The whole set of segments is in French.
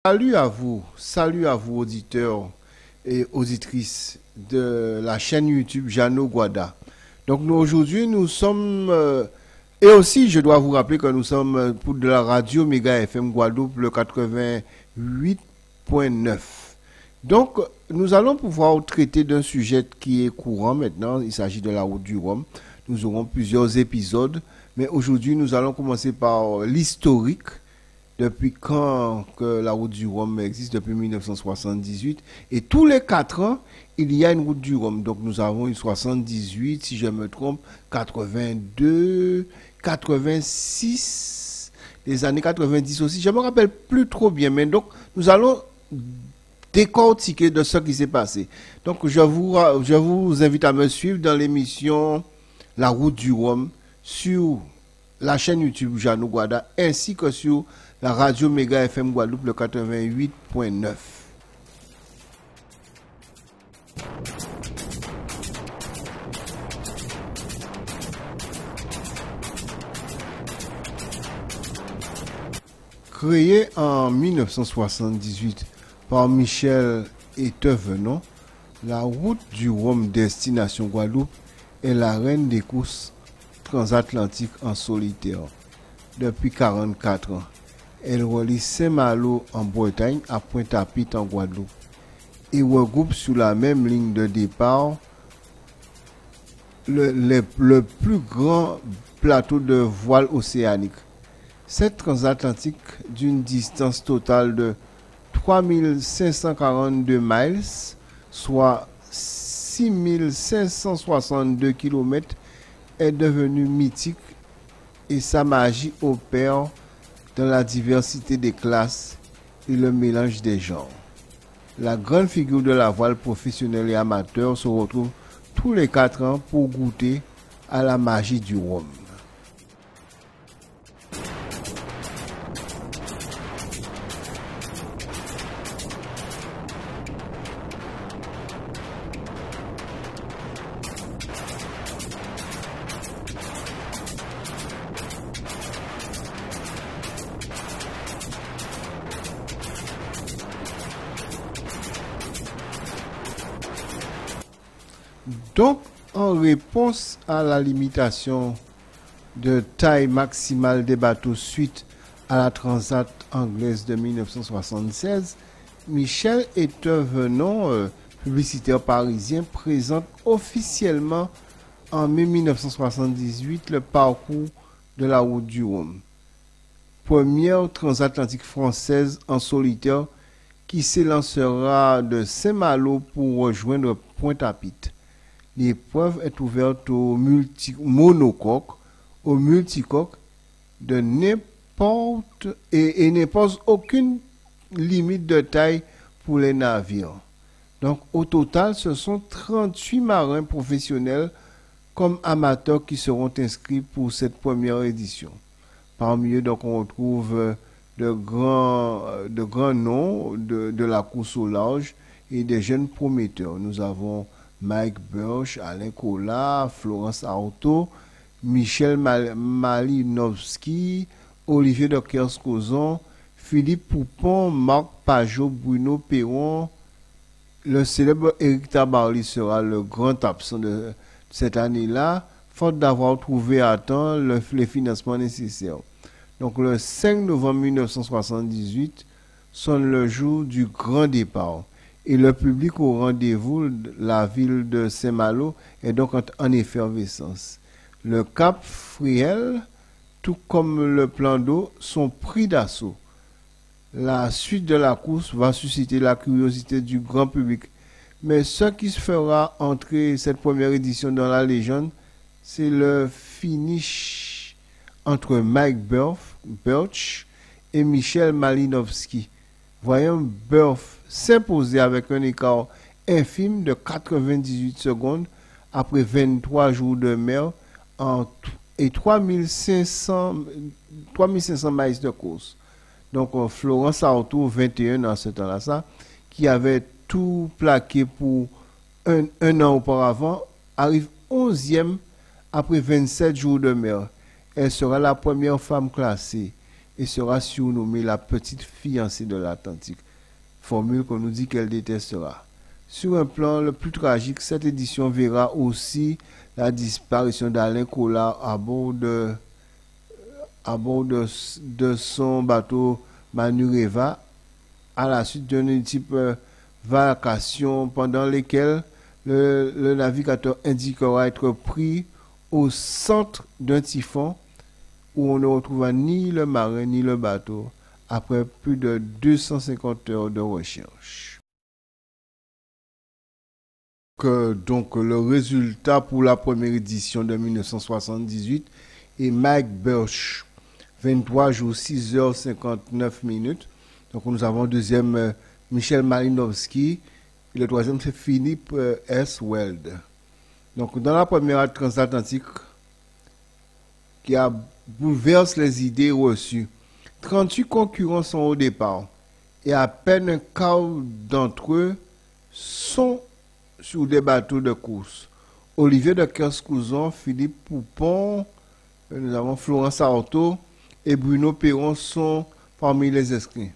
Salut à vous auditeurs et auditrices de la chaîne YouTube Jeannot Guada. Donc nous aujourd'hui nous sommes et aussi je dois vous rappeler que nous sommes pour de la radio Méga FM Guadeloupe le 88.9. Donc nous allons pouvoir traiter d'un sujet qui est courant maintenant, il s'agit de la route du Rhum. Nous aurons plusieurs épisodes, mais aujourd'hui nous allons commencer par l'historique. Depuis quand que la route du Rhum existe, depuis 1978. Et tous les 4 ans, il y a une route du Rhum. Donc nous avons une 78, si je me trompe, 82, 86, les années 90 aussi. Je ne me rappelle plus trop bien, mais donc nous allons décortiquer de ce qui s'est passé. Donc je vous invite à me suivre dans l'émission La route du Rhum sur la chaîne YouTube Jeannot Guada ainsi que sur la radio Méga FM Guadeloupe le 88.9. Créée en 1978 par Michel et Thévenon, la route du Rhum destination Guadeloupe est la reine des courses transatlantiques en solitaire depuis 44 ans. Elle relie Saint-Malo en Bretagne à Pointe-à-Pitre en Guadeloupe et regroupe sur la même ligne de départ le plus grand plateau de voile océanique. Cette transatlantique d'une distance totale de 3542 miles, soit 6562 km, est devenue mythique et sa magie opère dans la diversité des classes et le mélange des genres. La grande figure de la voile professionnelle et amateur se retrouve tous les 4 ans pour goûter à la magie du Rhum. Donc, en réponse à la limitation de taille maximale des bateaux suite à la Transat anglaise de 1976, Michel et Thévenon, publicitaire parisien, présente officiellement en mai 1978 le parcours de la route du Rhum. Première transatlantique française en solitaire qui s'élancera de Saint-Malo pour rejoindre Pointe-à-Pitre. L'épreuve est ouverte aux monocoques, aux multicoques de n'importe et n'impose aucune limite de taille pour les navires. Donc au total, ce sont 38 marins professionnels comme amateurs qui seront inscrits pour cette première édition. Parmi eux, donc, on retrouve de grands noms de la course au large et des jeunes prometteurs. Nous avons Mike Birch, Alain Collat, Florence Artaud, Michel Malinowski, Olivier de Kerskozon, Philippe Poupon, Marc Pajot, Bruno Perron. Le célèbre Éric Tabarly sera le grand absent de cette année-là, faute d'avoir trouvé à temps les financements nécessaires. Donc le 5 novembre 1978 sonne le jour du grand départ. Et le public au rendez-vous, la ville de Saint-Malo, est donc en effervescence. Le Cap Friel, tout comme le plan d'eau, sont pris d'assaut. La suite de la course va susciter la curiosité du grand public. Mais ce qui se fera entrer cette première édition dans la légende, c'est le finish entre Mike Birch et Michel Malinowski. Voyons Birch s'imposer avec un écart infime de 98 secondes après 23 jours de mer et 3500 miles de course. Donc Florence Artaud, 21 dans ce temps-là, qui avait tout plaqué pour un an auparavant, arrive 11e après 27 jours de mer. Elle sera la première femme classée. et sera surnommée la petite fiancée de l'Atlantique, formule qu'on nous dit qu'elle détestera. Sur un plan le plus tragique, cette édition verra aussi la disparition d'Alain Collard à bord de son bateau Manureva à la suite d'une multiple vacation pendant lesquelles le navigateur indiquera être pris au centre d'un typhon où on ne retrouva ni le marin ni le bateau après plus de 250 heures de recherche. Donc le résultat pour la première édition de 1978 est Mike Birch, 23 jours 6h59. Donc nous avons deuxième Michel Malinowski et le troisième c'est Philippe S. Weld. Donc dans la première transatlantique qui a bouleverse les idées reçues, 38 concurrents sont au départ et à peine un quart d'entre eux sont sur des bateaux de course. Olivier de Kerskouzon, Philippe Poupon, nous avons Florence Artaud et Bruno Perron sont parmi les inscrits.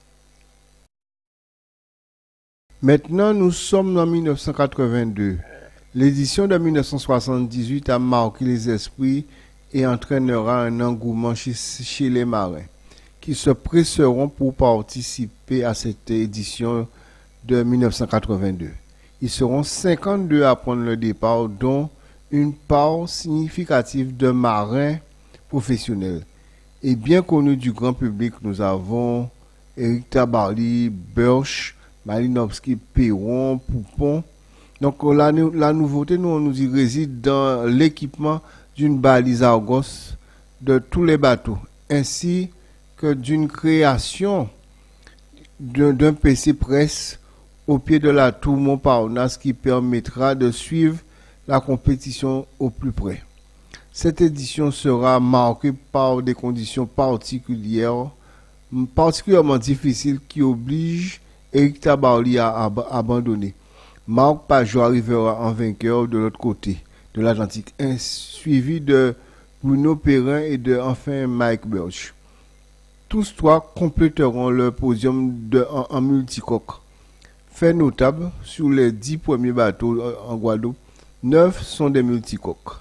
Maintenant, nous sommes en 1982. L'édition de 1978 a marqué les esprits et entraînera un engouement chez les marins qui se presseront pour participer à cette édition de 1982. Ils seront 52 à prendre le départ, dont une part significative de marins professionnels. Et bien connus du grand public, nous avons Éric Tabarly, Birch, Malinowski, Perron, Poupon. Donc la nouveauté, on nous y réside dans l'équipement d'une balise Argos de tous les bateaux, ainsi que d'une création d'un PC presse au pied de la tour Montparnasse qui permettra de suivre la compétition au plus près. Cette édition sera marquée par des conditions particulièrement difficiles qui obligent Éric Tabarly à abandonner. Marc Pajot arrivera en vainqueur de l'autre côté de l'Atlantique, suivi de Bruno Perrin et de enfin Mike Birch. Tous trois compléteront le podium en multicoque. Fait notable, sur les 10 premiers bateaux en Guadeloupe, 9 sont des multicoques.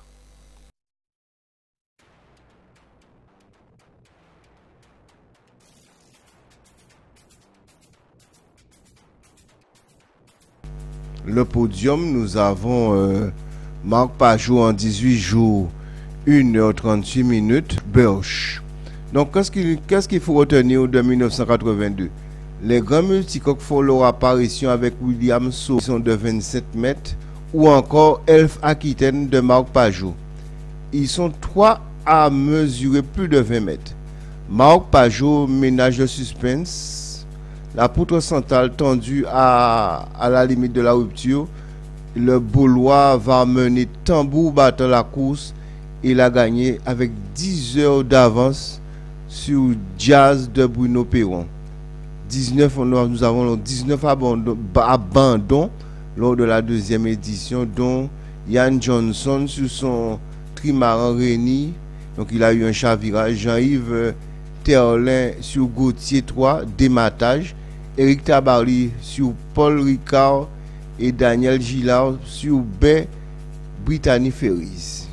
Le podium, nous avons Marc Pajot en 18 jours, 1h38, Birch. Donc, qu'est-ce qu'il faut retenir de 1982? Les grands multicoques font leur apparition avec William Saut de 27 mètres ou encore Elf Aquitaine de Marc Pajot. Ils sont 3 à mesurer plus de 20 mètres. Marc Pajot ménage le suspense. La poutre centrale tendue à la limite de la rupture. Le Baulois va mener tambour battant la course et la gagner avec 10 heures d'avance sur Jazz de Bruno Perron. Nous avons 19 abandons lors de la deuxième édition, dont Yann Johnson sur son trimaran Rény. Donc il a eu un chavirage. Jean-Yves Terlin sur Gauthier 3, dématage. Éric Tabarly sur Paul Ricard et Daniel Gillard sur Baie Brittany Ferries.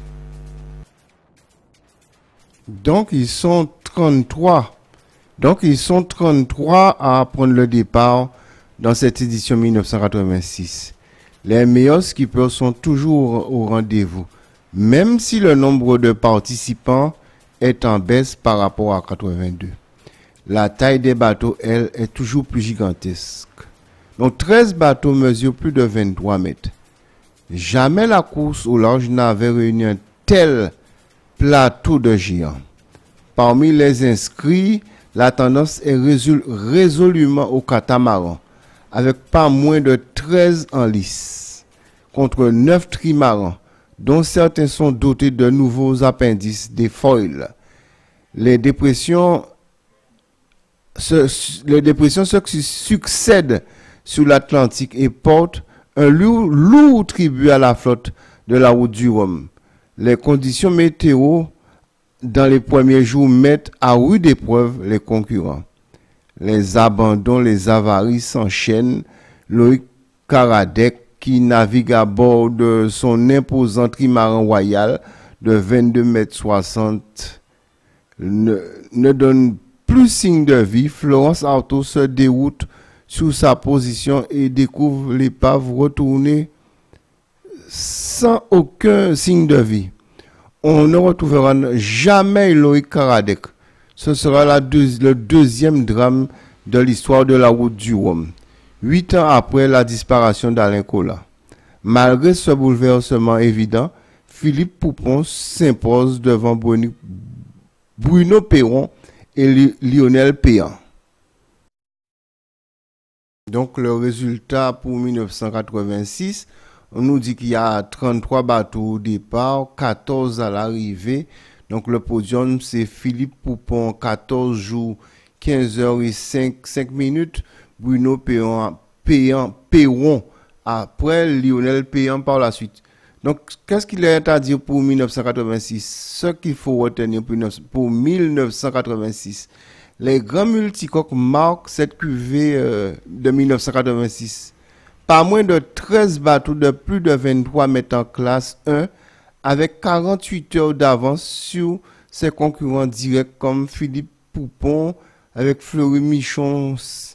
Donc ils sont 33 à prendre le départ dans cette édition 1986. Les meilleurs skippers sont toujours au rendez-vous, même si le nombre de participants est en baisse par rapport à 82. La taille des bateaux, elle, est toujours plus gigantesque. Donc 13 bateaux mesurent plus de 23 mètres. Jamais la course au large n'avait réuni un tel plateau de géants. Parmi les inscrits, la tendance est résolument au catamaran, avec pas moins de 13 en lice, contre 9 trimarans, dont certains sont dotés de nouveaux appendices, des foils. Les dépressions se succèdent sur l'Atlantique et portent un lourd tribut à la flotte de la route du Rhum. Les conditions météo dans les premiers jours, mettent à rude épreuve les concurrents. Les abandons, les avaries s'enchaînent. Loïc Karadec, qui navigue à bord de son imposant trimaran royal de 22 mètres 60, ne donne plus signe de vie. Florence Artaud se déroute sur sa position et découvre l'épave retournée sans aucun signe de vie. On ne retrouvera jamais Loïc Karadec. Ce sera le deuxième drame de l'histoire de la route du Rhum, 8 ans après la disparition d'Alain Colas. Malgré ce bouleversement évident, Philippe Poupon s'impose devant Bruno Perron et Lionel Péan. Donc le résultat pour 1986, on nous dit qu'il y a 33 bateaux au départ, 14 à l'arrivée. Donc le podium, c'est Philippe Poupon, 14 jours, 15 heures et 5 minutes. Bruno Perron après, Lionel Péan par la suite. Donc, qu'est-ce qu'il est à dire pour 1986? Ce qu'il faut retenir pour 1986. Les grands multicoques marquent cette cuvée de 1986. Pas moins de 13 bateaux de plus de 23 mètres en classe 1, avec 48 heures d'avance sur ses concurrents directs comme Philippe Poupon, avec Fleury Michon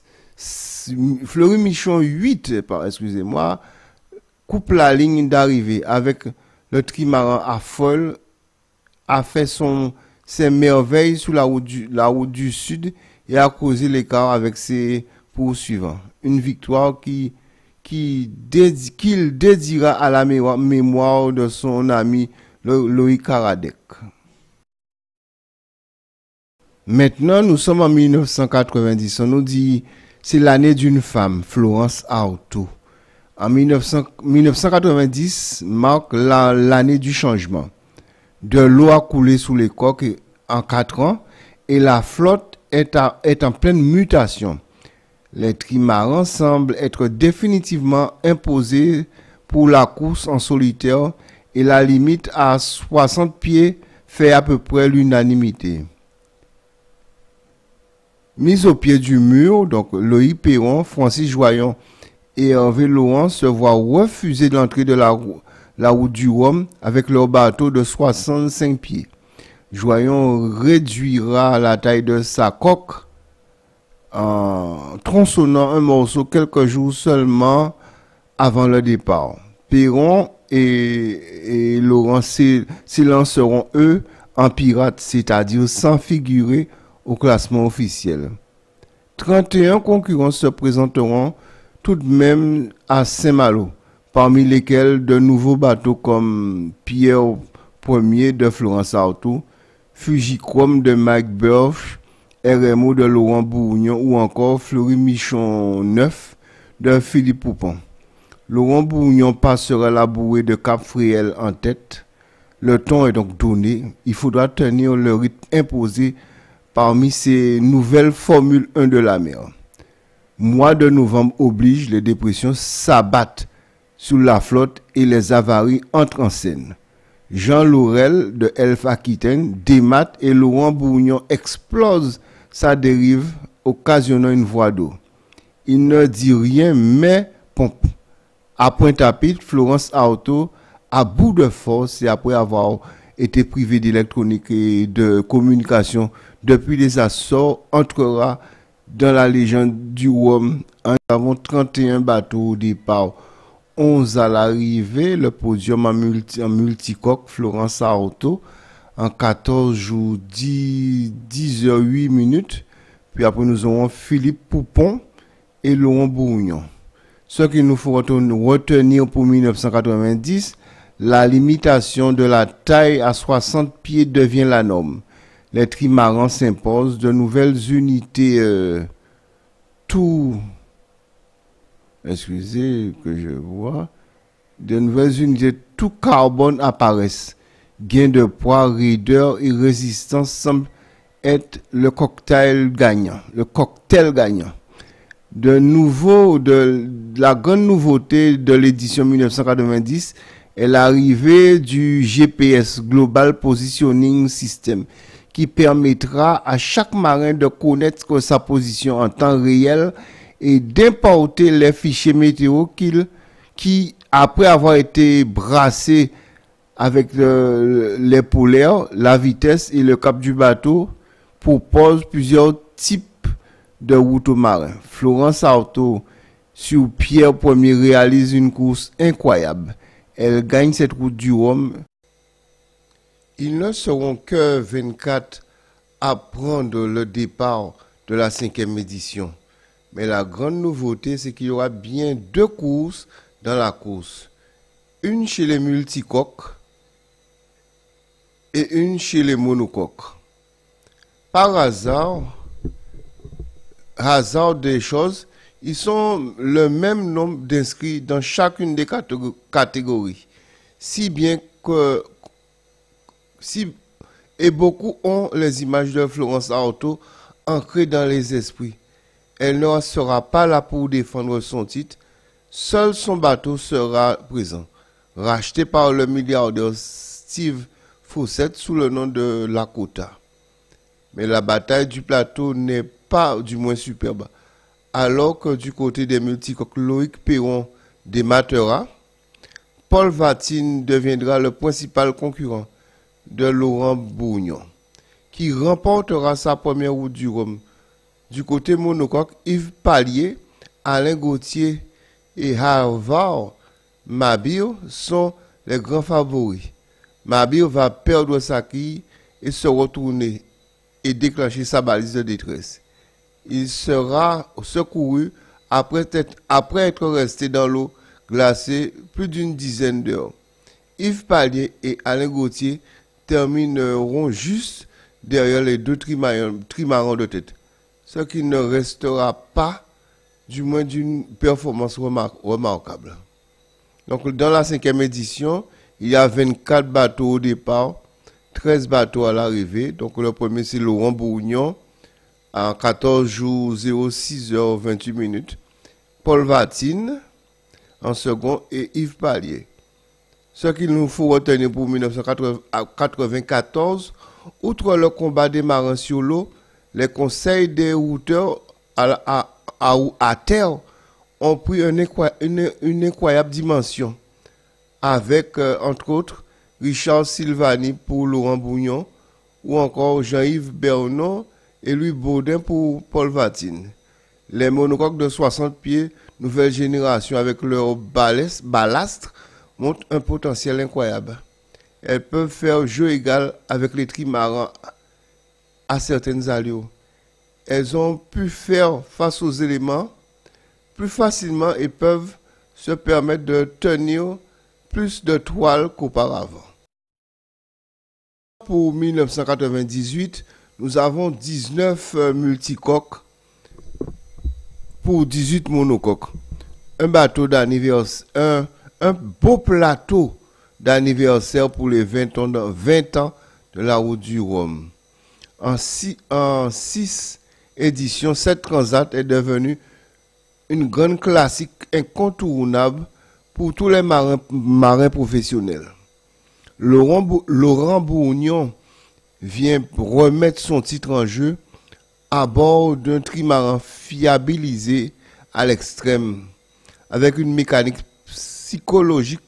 8, excusez-moi, coupe la ligne d'arrivée avec le trimaran à folle, a fait ses merveilles sur la route du Sud et a causé l'écart avec ses poursuivants. Une victoire qu'il dédiera à la mémoire de son ami Loïc Karadec. Maintenant, nous sommes en 1990. On nous dit c'est l'année d'une femme, Florence Artaud. En 1990 marque l'année du changement. De l'eau a coulé sous les coques en 4 ans et la flotte est en pleine mutation. Les trimarans semblent être définitivement imposés pour la course en solitaire et la limite à 60 pieds fait à peu près l'unanimité. Mis au pied du mur, donc Loïc Perron, Francis Joyon et Hervé Laurent se voient refuser l'entrée de la route du Rhum avec leur bateau de 65 pieds. Joyon réduira la taille de sa coque en tronçonnant un morceau quelques jours seulement avant le départ. Perron et Laurent s'élanceront eux en pirates, c'est-à-dire sans figurer au classement officiel. 31 concurrents se présenteront tout de même à Saint-Malo, parmi lesquels de nouveaux bateaux comme Pierre Ier de Florence Artaud, Fujichrome de Mike Burch, RMO de Laurent Bourgnon ou encore Fleury Michon 9 de Philippe Poupon. Laurent Bourgnon passera la bouée de Cap-Fréhel en tête. Le ton est donc donné. Il faudra tenir le rythme imposé parmi ces nouvelles Formule 1 de la mer. Mois de novembre oblige, les dépressions s'abattent sur la flotte et les avaries entrent en scène. Jean Laurel de Elf Aquitaine, Desmat et Laurent Bourgnon explosent sa dérive, occasionnant une voie d'eau. Il ne dit rien, mais pompe. À Pointe-à-Pitre, Florence Artaud, à bout de force et après avoir été privé d'électronique et de communication depuis les Açores, entrera dans la légende du Rhum. Nous avons 31 bateaux au départ, 11 à l'arrivée, le podium en multicoque, Florence Artaud, en 14 jours, 10 h 8 minutes. Puis après, nous aurons Philippe Poupon et Laurent Bourgnon. Ce qu'il nous faut retenir pour 1990, la limitation de la taille à 60 pieds devient la norme. Les trimarans s'imposent, de nouvelles unités tout carbone apparaissent. Gain de poids, raideur et résistance semblent être le cocktail gagnant. De la grande nouveauté de l'édition 1990 est l'arrivée du GPS Global Positioning System qui permettra à chaque marin de connaître sa position en temps réel et d'importer les fichiers météo qui, après avoir été brassés avec les polaires, la vitesse et le cap du bateau, propose plusieurs types de routes marins. Florence Artaud, sur Pierre Ier, réalise une course incroyable. Elle gagne cette route du Rhum. Ils ne seront que 24 à prendre le départ de la 5e édition. Mais la grande nouveauté, c'est qu'il y aura bien 2 courses dans la course. Une chez les multicoques et une chez les monocoques. Par hasard des choses, ils sont le même nombre d'inscrits dans chacune des catégories. Et beaucoup ont les images de Florence Artaud ancrées dans les esprits. Elle ne sera pas là pour défendre son titre. Seul son bateau sera présent. Racheté par le milliardaire Steve Fossett sous le nom de Lakota. Mais la bataille du plateau n'est pas du moins superbe. Alors que du côté des multicoques, Loïc Perron dématera, Paul Vatine deviendra le principal concurrent de Laurent Bourgnon, qui remportera sa première route du Rhum. Du côté monocoque, Yves Pallier, Alain Gauthier et Harvard Mabir sont les grands favoris. Mabir va perdre sa quille et se retourner et déclencher sa balise de détresse. Il sera secouru après être resté dans l'eau glacée plus d'une dizaine d'heures. Yves Pallier et Alain Gauthier termineront juste derrière les 2 trimarans de tête, ce qui ne restera pas du moins d'une performance remarquable. Donc dans la 5e édition, il y a 24 bateaux au départ, 13 bateaux à l'arrivée. Donc le premier c'est Laurent Bourgnon en 14 jours 06 h 28 minutes. Paul Vatine en second et Yves Pallier. Ce qu'il nous faut retenir pour 1994, outre le combat des marins sur l'eau, les conseils des routeurs à terre ont pris une incroyable dimension, avec, entre autres, Richard Silvani pour Laurent Bourgnon, ou encore Jean-Yves Bernon et Louis Baudin pour Paul Vatine. Les monocoques de 60 pieds, nouvelle génération avec leur balastre, montrent un potentiel incroyable. Elles peuvent faire jeu égal avec les trimarans à certaines allures. Elles ont pu faire face aux éléments plus facilement et peuvent se permettre de tenir plus de toiles qu'auparavant. Pour 1998, nous avons 19 multicoques pour 18 monocoques. Un bateau d'anniversaire, un beau plateau d'anniversaire pour les 20 ans de la route du Rhum. En 6 éditions, cette transat est devenue une grande classique incontournable pour tous les marins professionnels. Laurent Bourgnon vient remettre son titre en jeu à bord d'un trimaran fiabilisé à l'extrême, avec une mécanique psychologique,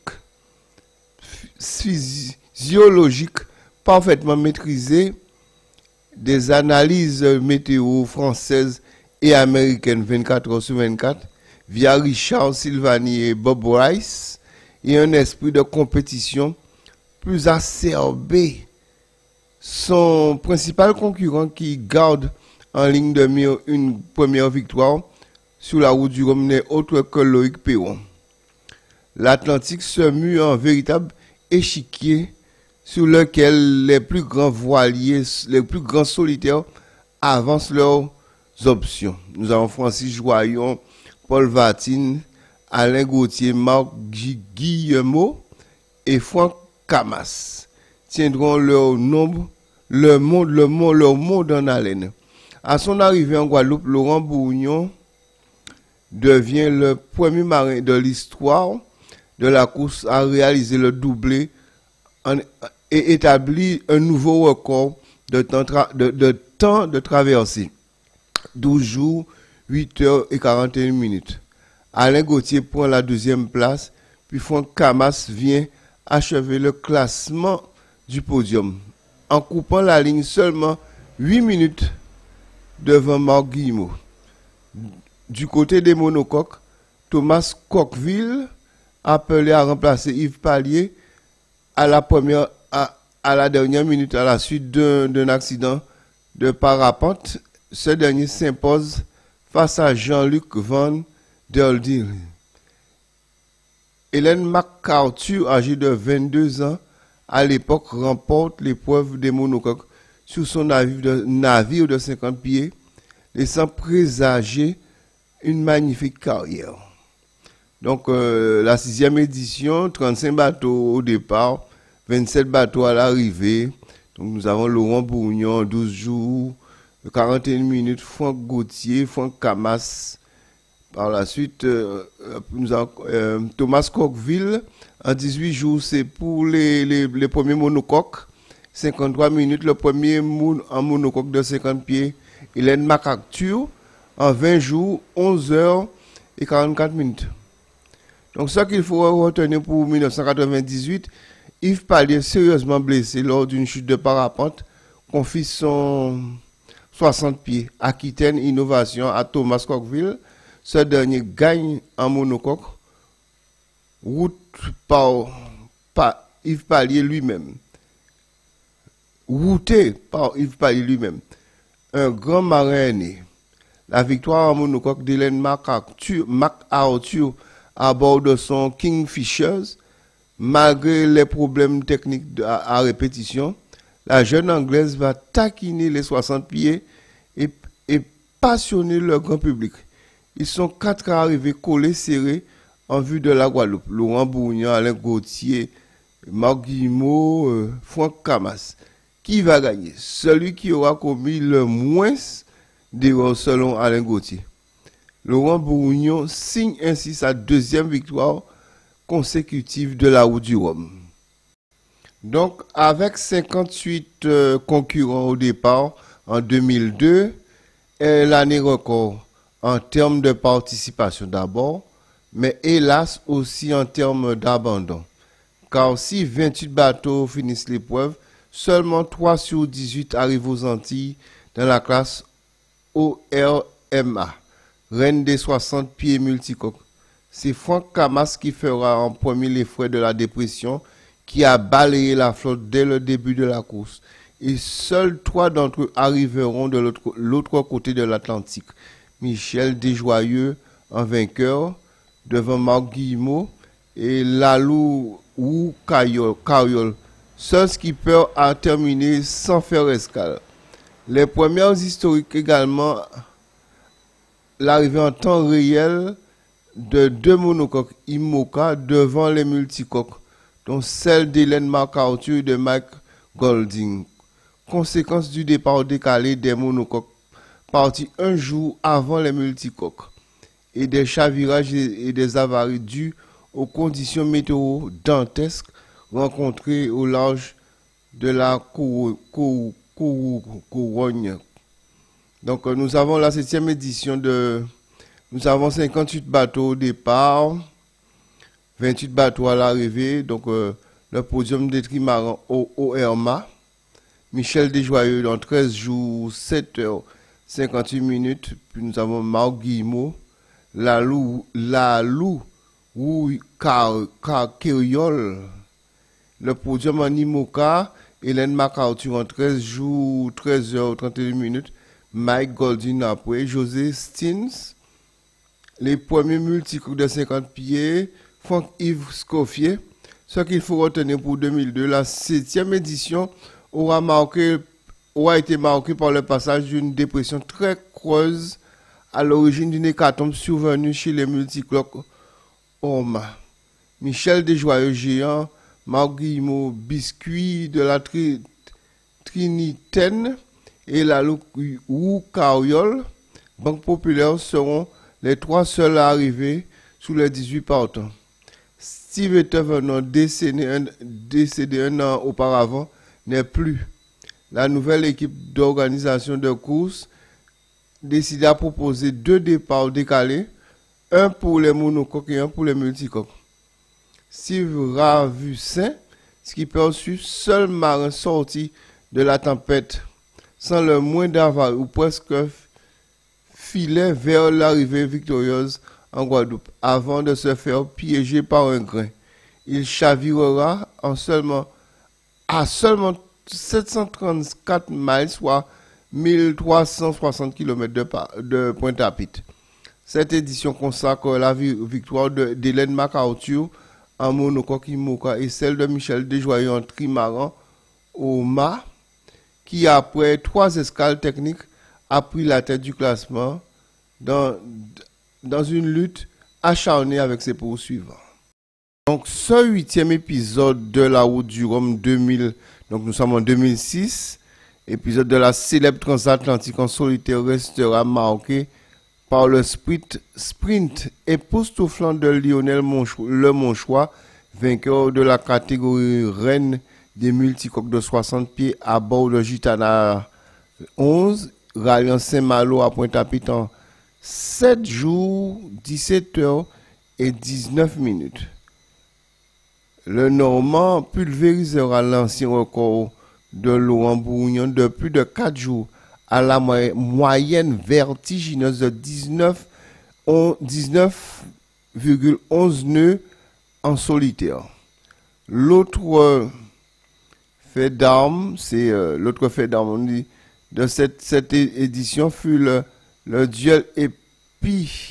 physiologique parfaitement maîtrisée, des analyses météo françaises et américaines 24 heures sur 24 via Richard Silvani et Bob Rice, et un esprit de compétition plus acerbé. Son principal concurrent qui garde en ligne de mire une première victoire sur la route du Rhum n'est autre que Loïc Perron. L'Atlantique se mue en véritable échiquier sur lequel les plus grands voiliers, les plus grands solitaires avancent leurs options. Nous avons Francis Joyon, Paul Vatine, Alain Gauthier, Marc Guillemot et Franck Camas tiendront leur monde en haleine. À son arrivée en Guadeloupe, Laurent Bourgnon devient le premier marin de l'histoire de la course a réalisé le doublé et établi un nouveau record de temps de traversée. 12 jours, 8 heures et 41 minutes. Alain Gauthier prend la deuxième place, puis Franck Camas vient achever le classement du podium, en coupant la ligne seulement 8 minutes devant Marc Guillemot. Du côté des monocoques, Thomas Coqueville, appelé à remplacer Yves Pallier à la dernière minute à la suite d'un accident de parapente, ce dernier s'impose face à Jean-Luc Van der Deel. Hélène MacArthur, âgée de 22 ans, à l'époque remporte l'épreuve des monocoques sur son navire de 50 pieds, laissant présager une magnifique carrière. Donc la 6e édition, 35 bateaux au départ, 27 bateaux à l'arrivée. Donc nous avons Laurent Bourgnon, 12 jours, 41 minutes, Franck Gauthier, Franck Camas. Par la suite, nous avons Thomas Coqueville, en 18 jours, c'est pour les premiers monocoques. 53 minutes, le premier en monocoque de 50 pieds. Hélène MacArthur, en 20 jours, 11 heures et 44 minutes. Donc, ce qu'il faut retenir pour 1998, Yves Pallier, sérieusement blessé lors d'une chute de parapente, confie son 60 pieds. Aquitaine Innovation à Thomas Coqueville. Ce dernier gagne en monocoque, route par Yves Pallier lui-même. Routé par Yves Pallier lui-même. Un grand marin né. La victoire en monocoque d'Hélène MacArthur à bord de son Kingfishers, malgré les problèmes techniques à répétition, la jeune Anglaise va taquiner les 60 pieds et passionner le grand public. Ils sont 4 arrivés collés serrés en vue de la Guadeloupe. Laurent Bourgnon, Alain Gauthier, Marc Guillemot, Franck Camas. Qui va gagner? Celui qui aura commis le moins d'erreurs selon Alain Gauthier. Laurent Bourgnon signe ainsi sa 2e victoire consécutive de la Route du Rhum. Donc, avec 58 concurrents au départ en 2002, est l'année record en termes de participation d'abord, mais hélas aussi en termes d'abandon. Car si 28 bateaux finissent l'épreuve, seulement 3 sur 18 arrivent aux Antilles dans la classe ORMA, reine des 60 pieds multicoques. C'est Franck Camas qui fera en premier les frais de la dépression, qui a balayé la flotte dès le début de la course. Et seuls 3 d'entre eux arriveront de l'autre côté de l'Atlantique. Michel Desjoyeux en vainqueur, devant Marc Guillemot et Lalou ou Cariol. Seul skipper a terminé sans faire escale. Les premières historiques également, l'arrivée en temps réel de 2 monocoques IMOCA devant les multicoques, dont celle d'Hélène MacArthur et de Mike Golding. Conséquence du départ décalé des monocoques partis un jour avant les multicoques et des chavirages et des avaries dues aux conditions météo dantesques rencontrées au large de la Couronne. Donc nous avons la 7e édition nous avons 58 bateaux au départ, 28 bateaux à l'arrivée, donc le podium des trimarans au ORMA. Michel Desjoyeux dans 13 jours, 7 heures, 58 minutes. Puis nous avons Marc Guillemot, Lalou ou Cariol. Le podium en IMOCA, Hélène MacArthur en 13 jours, 13 heures, 31 minutes. Mike Golding après, José Stins. Les premiers multicoques de 50 pieds, Franck-Yves Scoffier. Ce qu'il faut retenir pour 2002, la 7e édition aura été marquée par le passage d'une dépression très creuse à l'origine d'une hécatombe survenue chez les multicoques ORMA. Michel Desjoyeux géant, Marc Guillemot biscuit de la Trinitaine et la Loup Cariol, Banque Populaire seront les 3 seuls à arriver sous les 18 partants. Steve Ettervenant, décédé un an auparavant, n'est plus. La nouvelle équipe d'organisation de course décide à proposer 2 départs décalés, un pour les monocoques et un pour les multicoques. Steve Ravussin, skipper suit, seul marin sorti de la tempête, sans le moins d'aval ou presque filait vers l'arrivée victorieuse en Guadeloupe, avant de se faire piéger par un grain. Il chavirera à seulement 734 miles, soit 1360 km de Pointe-à-Pitre. Cette édition consacre la victoire d'Hélène MacArthur en monocoque IMOCA et celle de Michel Desjoyeux en trimaran au mât, qui après 3 escales techniques a pris la tête du classement dans une lutte acharnée avec ses poursuivants. Donc ce 8e épisode de la Route du Rhum 2000, donc nous sommes en 2006, épisode de la célèbre transatlantique en solitaire restera marqué par le sprint époustouflant de Lionel Le Monchois, vainqueur de la catégorie reine des multicoques de 60 pieds à bord de Gitana 11, ralliant Saint-Malo à Pointe-à-Pitre en 7 jours, 17 heures et 19 minutes. Le Normand pulvérisera l'ancien record de Laurent Bourgnon de plus de 4 jours à la moyenne vertigineuse de 19,11 nœuds en solitaire. L'autre fait d'armes, de cette édition fut le duel épique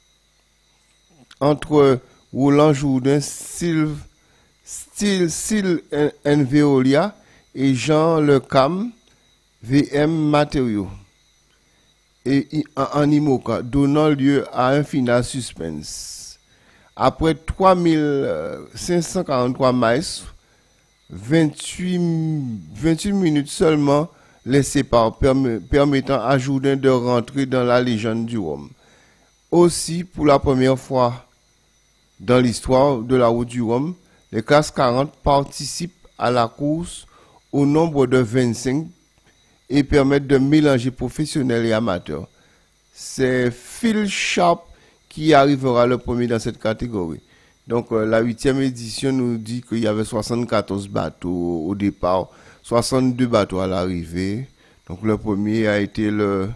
entre Roland Jourdain, Sylve Nveolia et Jean Le Cam, VM Matériaux, et en IMOCA, donnant lieu à un final suspense. Après 3543 miles, 28 minutes seulement les séparent, permettant à Jourdain de rentrer dans la légende du Rhum. Aussi, pour la première fois dans l'histoire de la Route du Rhum, les classes 40 participent à la course au nombre de 25 et permettent de mélanger professionnels et amateurs. C'est Phil Sharp qui arrivera le premier dans cette catégorie. Donc la 8e édition nous dit qu'il y avait 74 bateaux au départ, 62 bateaux à l'arrivée. Donc le premier a été le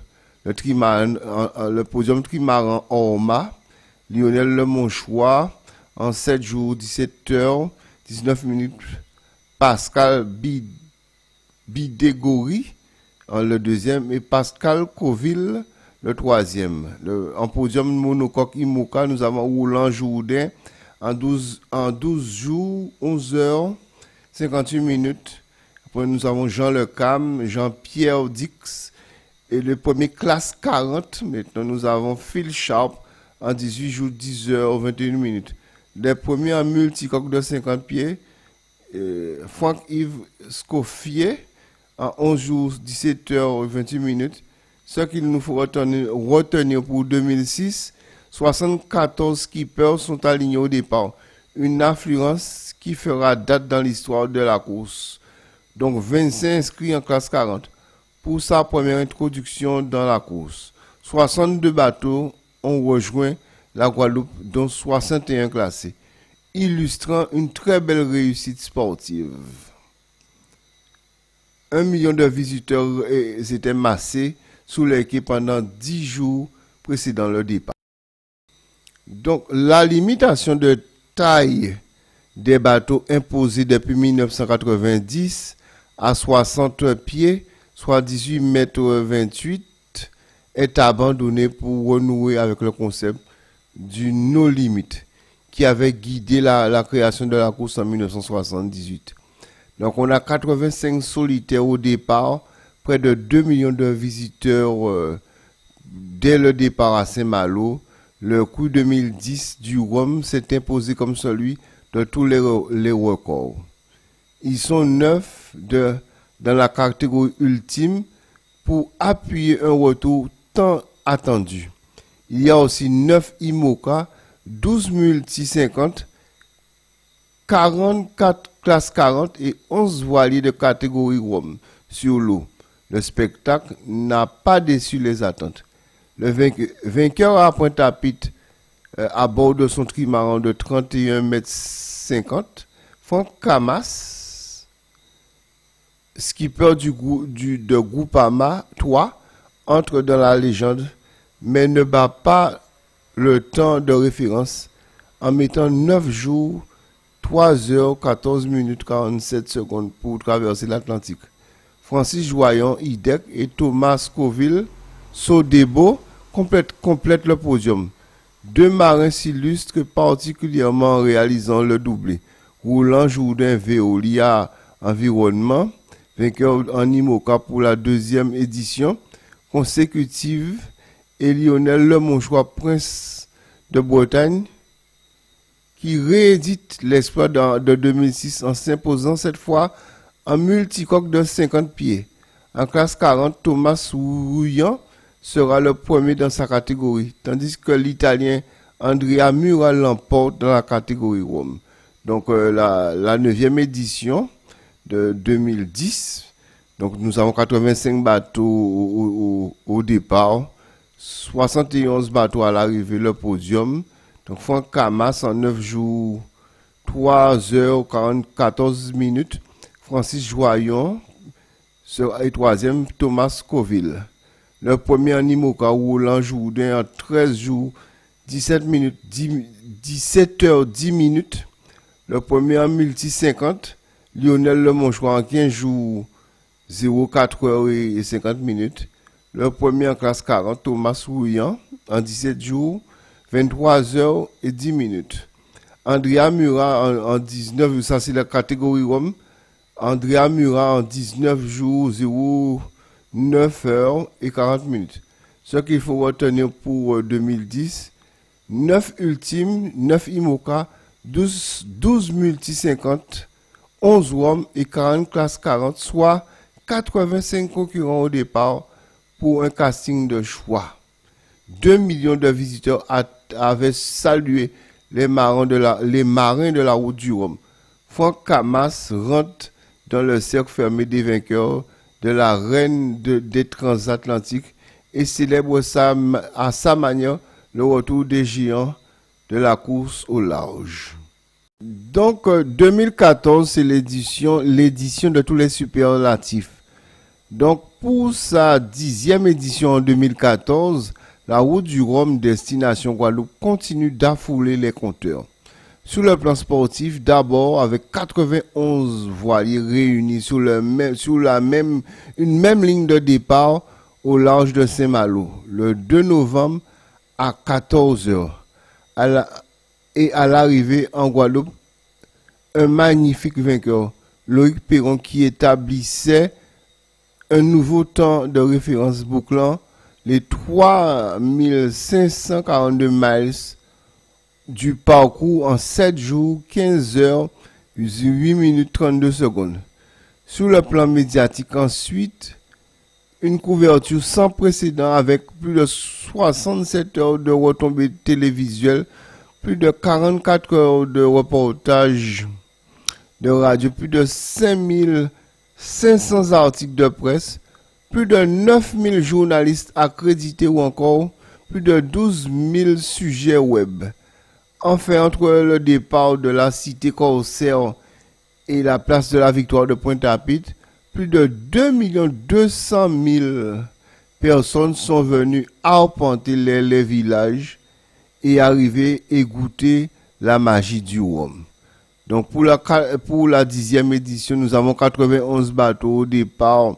podium trimaran Orma, Lionel Le Monchois, en 7 jours, 17 heures, 19 minutes, Pascal Bidégori, le deuxième, et Pascal Coville, le troisième. En podium monocoque IMOCA, nous avons Roland Jourdain en 12 jours, 11 heures, 58 minutes. Après, nous avons Jean Le Cam, Jean-Pierre Dix, et le premier classe 40. Maintenant, nous avons Phil Sharp en 18 jours, 10 heures, 21 minutes. Les premiers en multicoque de 50 pieds, Franck-Yves Scoffier, en 11 jours, 17 heures, 28 minutes. Ce qu'il nous faut retenir pour 2006, 74 skippers sont alignés au départ. Une affluence qui fera date dans l'histoire de la course. Donc 25 inscrits en classe 40 pour sa première introduction dans la course. 62 bateaux ont rejoint la Guadeloupe, dont 61 classés, illustrant une très belle réussite sportive. 1 million de visiteurs s'étaient massés sous les quais pendant 10 jours précédant le départ. Donc, la limitation de taille des bateaux imposée depuis 1990 à 60 pieds, soit 18 mètres 28, est abandonnée pour renouer avec le concept du no limit qui avait guidé la création de la course en 1978. Donc on a 85 solitaires au départ, près de 2 millions de visiteurs dès le départ à Saint-Malo. Le coup 2010 du Rhum s'est imposé comme celui de tous les records. Ils sont 9 dans la catégorie ultime pour appuyer un retour tant attendu. Il y a aussi 9 IMOCA, 12 multi 50, 44 classes 40 et 11 voiliers de catégorie Rome sur l'eau. Le spectacle n'a pas déçu les attentes. Le vainqueur à Pointe-à-Pitre à bord de son trimaran de 31,50 mètres, Franck Camas, skipper de Groupama 3, entre dans la légende, mais ne bat pas le temps de référence en mettant 9 jours, 3 heures, 14 minutes, 47 secondes pour traverser l'Atlantique. Francis Joyon, Idec et Thomas Scoville, Sodebo complètent le podium. Deux marins s'illustrent particulièrement en réalisant le doublé. Roland Jourdain Veolia Environnement, vainqueur en IMOCA pour la deuxième édition consécutive, et Lionel Lemonchois, prince de Bretagne, qui réédite l'exploit de 2006 en s'imposant cette fois en multicoque de 50 pieds. En classe 40, Thomas Rouillant sera le premier dans sa catégorie, tandis que l'Italien Andrea Mura l'emporte dans la catégorie Rome. Donc la 9e édition de 2010, donc nous avons 85 bateaux au départ, 71 bateaux à l'arrivée, le podium. Donc Franck Camas en 9 jours, 3 heures 14 minutes. Francis Joyon sera troisième, Thomas Scoville. Le premier en IMOCA, Roland Jourdain en 13 jours, 17 heures 10 minutes. Le premier en multi 50, Lionel Lemonchois en 15 jours, 04 heures et 50 minutes. Le premier en classe 40, Thomas Rouillant en 17 jours, 23 heures et 10 minutes. Andrea Murat en 19, ça c'est la catégorie Rome. Andrea Murat en 19 jours, 9 heures et 40 minutes. Ce qu'il faut retenir pour 2010, 9 ultimes, 9 IMOCA, 12 multi 50, 11 Rome et 40 classes 40, soit 85 concurrents au départ pour un casting de choix. 2 millions de visiteurs avaient salué les marins de la route du Rhum. Franck Camas rentre dans le cercle fermé des vainqueurs de la reine des transatlantiques et célèbre à sa manière le retour des géants de la course au large. Donc 2014, c'est l'édition de tous les superlatifs. Donc pour sa 10e édition en 2014, la route du Rhum destination Guadeloupe continue d'affouler les compteurs. Sur le plan sportif, d'abord avec 91 voiliers réunis sur une même ligne de départ au large de Saint-Malo, le 2 novembre à 14h. Et à l'arrivée en Guadeloupe, un magnifique vainqueur, Loïc Perron, qui établissait un nouveau temps de référence bouclant les 3542 miles du parcours en 7 jours, 15 heures, 8 minutes 32 secondes. Sur le plan médiatique, ensuite, une couverture sans précédent avec plus de 67 heures de retombées télévisuelles, plus de 44 heures de reportages de radio, plus de 5500 articles de presse, plus de 9000 journalistes accrédités ou encore plus de 12 000 sujets web. Enfin, entre le départ de la cité corsaire et la place de la Victoire de Pointe-à-Pitre, plus de 2 200 000 personnes sont venues arpenter les villages et arriver et goûter la magie du Rhum. Donc pour la 10e édition, nous avons 91 bateaux au départ,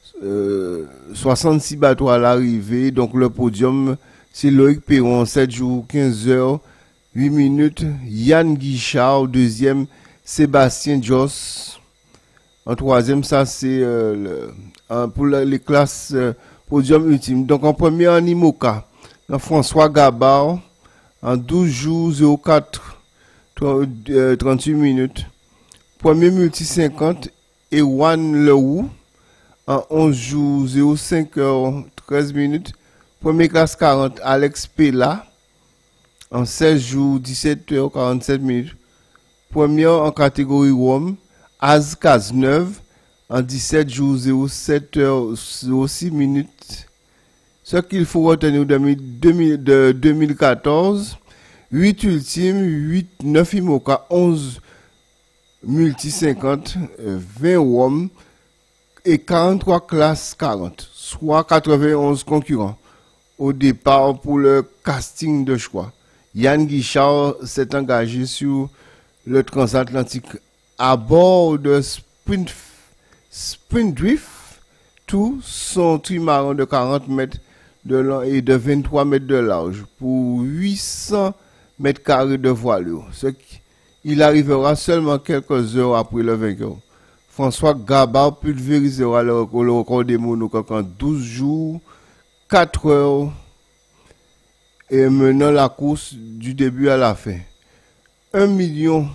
66 bateaux à l'arrivée. Donc le podium, c'est Loïc Perron, 7 jours, 15 heures, 8 minutes. Yann Guichard, deuxième, Sébastien Joss. En troisième, ça c'est pour les classes podium ultime. Donc en premier, en IMOCA, François Gabard, en 12 jours, 04, 38 minutes. Premier multi 50, Ewan Leroux, en 11 jours, 05 heures, 13 minutes. Premier classe 40, Alex Pella, en 16 jours, 17 heures, 47 minutes. Première en catégorie Rome, Az Cazeneuve, en 17 jours 07 heures 06 minutes. Ce qu'il faut retenir de 2014, 8 ultimes, 8, 9 IMOCA, 11 multi 50, 20 Rome et 43 classes 40, soit 91 concurrents au départ pour le casting de choix. Yann Guichard s'est engagé sur le transatlantique à bord de Spindrift, tout son trimaran de 40 mètres de long et de 23 mètres de large pour 800 mètres carrés de voilure. Il arrivera seulement quelques heures après le vainqueur. François Gabard pulvérisera le record des monocoques en 12 jours, 4 heures et menant la course du début à la fin. 1 million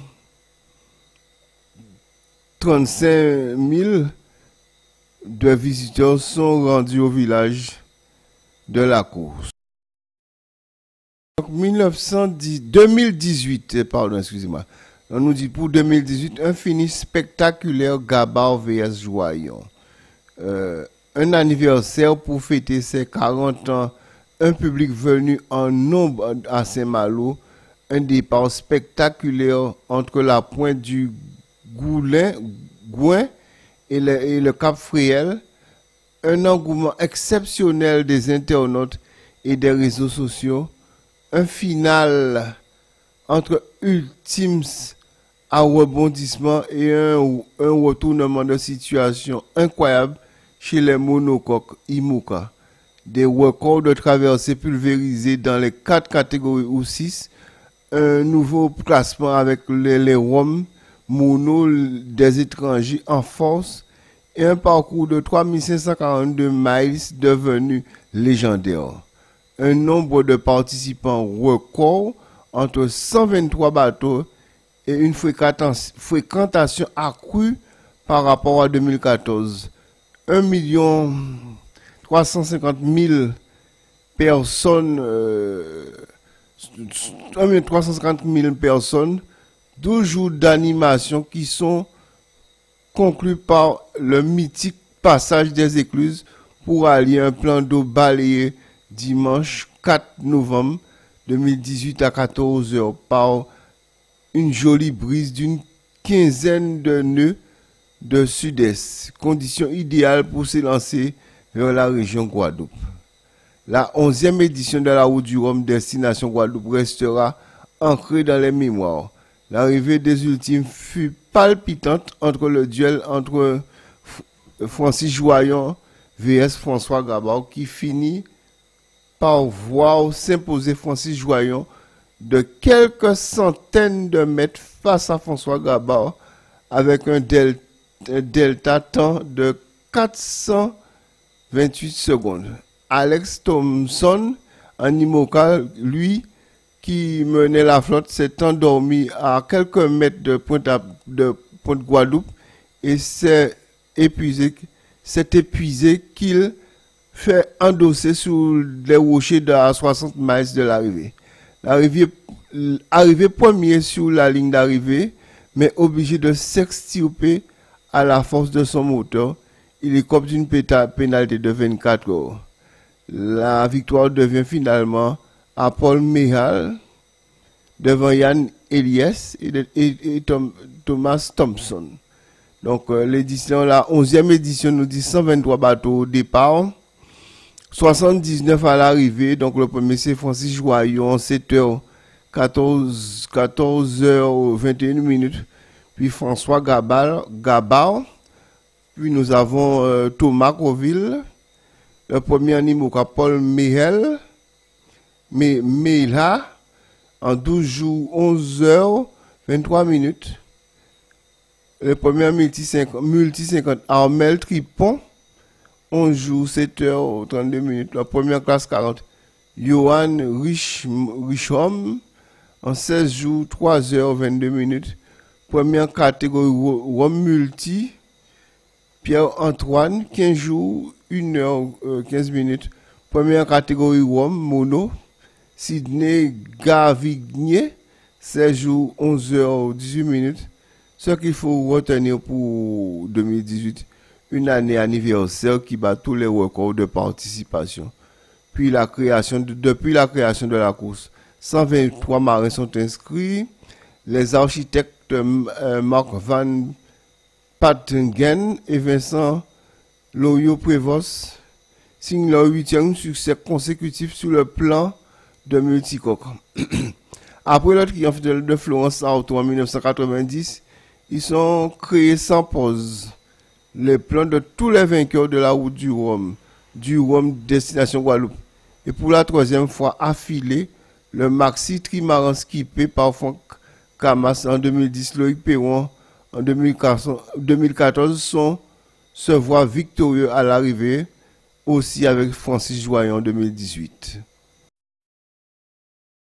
35 000 de visiteurs sont rendus au village de la course. Donc 2018, pardon, excusez-moi. On nous dit pour 2018, un finish spectaculaire Gabard vs Joyon. Un anniversaire pour fêter ses 40 ans, un public venu en nombre à Saint-Malo, un départ spectaculaire entre la pointe du Gouin et le Cap Fréhel, un engouement exceptionnel des internautes et des réseaux sociaux, un final entre ultimes à rebondissement et un retournement de situation incroyable chez les monocoques IMOCA. Des records de traversée pulvérisés dans les 4 catégories ou 6, un nouveau classement avec les Roms mono des étrangers en force et un parcours de 3542 miles devenu légendaire. Un nombre de participants record entre 123 bateaux et une fréquentation accrue par rapport à 2014. 1 350 000 personnes, 1 350 000 personnes, 12 jours d'animation qui sont conclus par le mythique passage des écluses pour allier un plan d'eau balayé dimanche 4 novembre 2018 à 14 h par une jolie brise d'une quinzaine de nœuds de sud-est, condition idéale pour s'élancer vers la région Guadeloupe. La 11e édition de la Route du Rhum destination Guadeloupe restera ancrée dans les mémoires. L'arrivée des ultimes fut palpitante entre le duel entre Francis Joyon vs François Gabard qui finit par voir s'imposer Francis Joyon de quelques centaines de mètres face à François Gabard avec un delta temps de 428 secondes. Alex Thompson, en IMOCA, lui, qui menait la flotte, s'est endormi à quelques mètres de Pointe Guadeloupe et s'est épuisé qu'il fait endosser sous les rochers à 60 miles de l'arrivée. Arrivé premier sur la ligne d'arrivée, mais obligé de s'extirper à la force de son moteur, il écope d'une pénalité de 24 heures. La victoire devient finalement à Paul Méhal devant Yann Eliès et Thomas Thompson. Donc l'édition, la 11e édition nous dit 123 bateaux au départ, 79 à l'arrivée. Donc le premier c'est Francis Joyon, 7h 14h21 minutes. Puis François Gabard. Puis nous avons Thomas Coville. Le premier en IMOCA, Paul Méhel. Méhla. En 12 jours, 11h, 23 minutes. Le premier multi 50, Armel Tripon. 11 jours, 7h, 32 minutes. La première classe 40. Johan Richholm. En 16 jours, 3h, 22 minutes. Première catégorie Rome Multi. Pierre-Antoine, 15 jours, 1h, 15 minutes. Première catégorie Rome Mono. Sydney Gavigné, 16 jours, 11 heures, 18 minutes. Ce qu'il faut retenir pour 2018, une année anniversaire qui bat tous les records de participation. Puis depuis la création de la course, 123 marins sont inscrits. Les architectes Marc Van Patingen et Vincent Loyo Prévost signent leur 8e succès consécutif sur le plan de multicoque. Après le triomphe de Florence Auto en 1990, ils sont créés sans pause les plans de tous les vainqueurs de la route du Rhum destination Guadeloupe. Et pour la 3e fois affilée, le maxi trimaran skippé par Franck Camas en 2010, Loïc Perron en 2014 se voit victorieux à l'arrivée, aussi avec Francis Joyon en 2018.